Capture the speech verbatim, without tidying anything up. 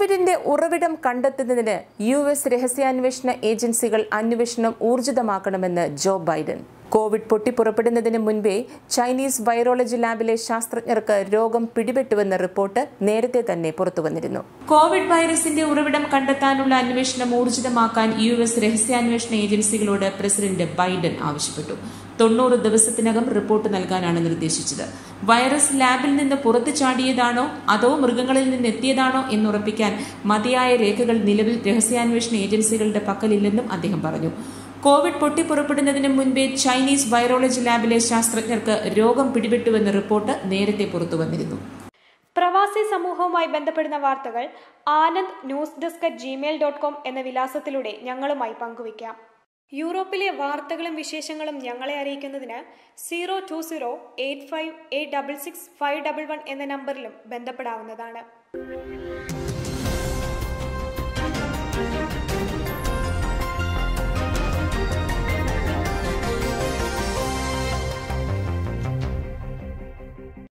കോവിഡിന്റെ ഉറവിടം കണ്ടെത്തുന്നതിന് യു എസ് രഹസ്യാന്വേഷണ ഏജൻസികൾ അന്വേഷണം ഊർജിതമാക്കണമെന്ന് ജോ ബൈഡൻ. കോവിഡ് പൊട്ടിപ്പുറപ്പെടുന്നതിന് മുൻപേ ചൈനീസ് വൈറോളജി ലാബിലെ ശാസ്ത്രജ്ഞർക്ക് രോഗം പിടിപെട്ടുവെന്ന റിപ്പോർട്ട് നേരത്തെ തന്നെ പുറത്തുവന്നിരുന്നു. കോവിഡ് വൈറസിന്റെ ഉറവിടം കണ്ടെത്താനുള്ള അന്വേഷണം ഊർജിതമാക്കാൻ യു എസ് രഹസ്യാന്വേഷണ ഏജൻസികളോട് പ്രസിഡന്റ് ബൈഡൻ ആവശ്യപ്പെട്ടു. തൊണ്ണൂറ് ദിവസത്തിനകം റിപ്പോർട്ട് നൽകാനാണ് നിർദ്ദേശിച്ചത്. വൈറസ് ലാബിൽ നിന്ന് പുറത്തു ചാടിയതാണോ അതോ മൃഗങ്ങളിൽ നിന്ന് എത്തിയതാണോ എന്നുറപ്പിക്കാൻ മതിയായ രേഖകൾ നിലവിൽ രഹസ്യാന്വേഷണ ഏജൻസികളുടെ പക്കലില്ലെന്നും അദ്ദേഹം പറഞ്ഞു. കോവിഡ് പൊട്ടിപ്പുറപ്പെടുന്നതിന് മുൻപേ ചൈനീസ് വൈറോളജി ലാബിലെ ശാസ്ത്രജ്ഞർക്ക് രോഗം പിടിപെട്ടുവെന്ന റിപ്പോർട്ട് നേരത്തെ പുറത്തുവന്നിരുന്നു. പ്രവാസി സമൂഹവുമായി ബന്ധപ്പെടുന്ന വാർത്തകൾ Anand news desk at Gmail dot com എന്ന വിലാസത്തിലൂടെ ഞങ്ങളുമായി പങ്കുവയ്ക്കാം. യൂറോപ്പിലെ വാർത്തകളും വിശേഷങ്ങളും ഞങ്ങളെ അറിയിക്കുന്നതിന് zero two zero eight five eight double six five double one എന്ന നമ്പറിലും ബന്ധപ്പെടാവുന്നതാണ്.